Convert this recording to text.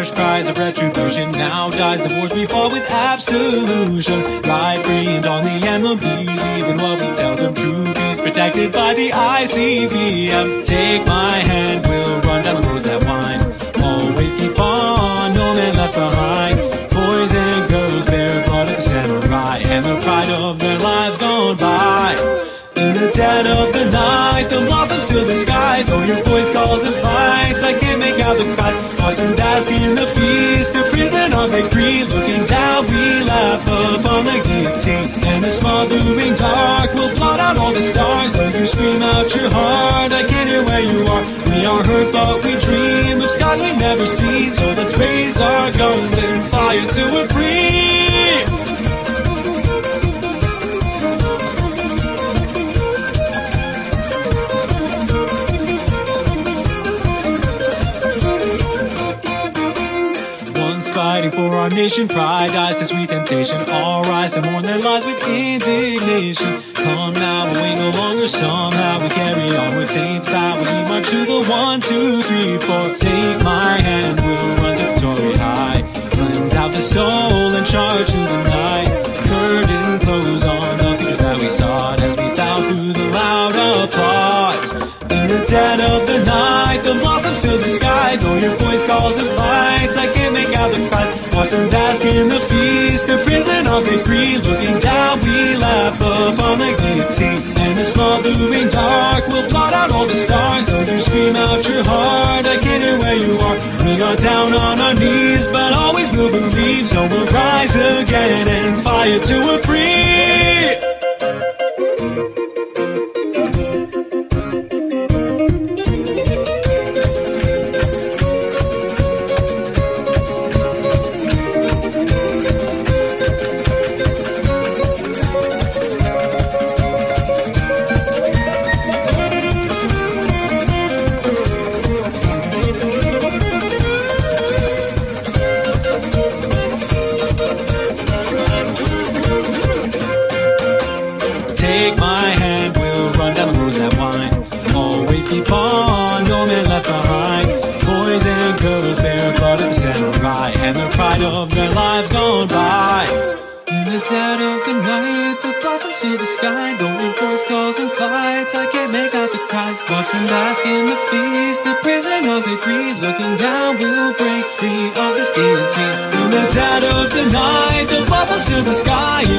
harsh cries of retribution. Now dies the wars we fought with absolution. Ride free and on the end will believe in what we tell them. True peace protected by the ICBM. Take my hand, we'll run down the roads that wind. Always keep on, no man left behind. Boys and girls, their blood of the samurai, and the pride of their lives gone by. In the dead of the night, the blossoms fill the sky. Though your voice calls and fights, I can't make out the cries. Watch them bask in the feast, the prison of victory. Looking down, we laugh upon the guillotine. And the smothering dark will blot out all the stars. Though you scream out your heart, I can't hear where you are. We are hurt, but we dream of skies we've never seen. So let's raise our guns and fire till we're free. Fighting for our nation, pride dies to sweet temptation. All rise to mourn their lives with indignation. Come now, we no longer somehow. We carry on with saints' power. We march to the 1, 2, 3, 4. Take my hand, we'll run to glory high. Cleanse out the soul and charge to the night. Curtain close on the features that we sought as we bow through the loud applause. In the dead of the night, the blossoms fill the sky. Though your voice calls and fights, I can't make out the cries. Watch them bask in the feast, the prison of victory. Looking down, we laugh upon the guillotine. And the smothering dark will blot out all the stars. Though you scream out your heart, I can't hear where you are. We are down on our knees, but always will believe. So we'll rise again and fire till we're free. Take my hand, we'll run down the roads that wind. Always keep on, no man left behind. Boys and girls, their blood of the samurai, and the pride of their lives gone by. In the dead of the night, the blossoms fill the sky. Though your voice calls and fights, I can't make out the cries. Watch them bask in the feast, the prison of victory. Looking down, we'll break free of this guillotine. In the dead of the night, the blossoms fill the sky.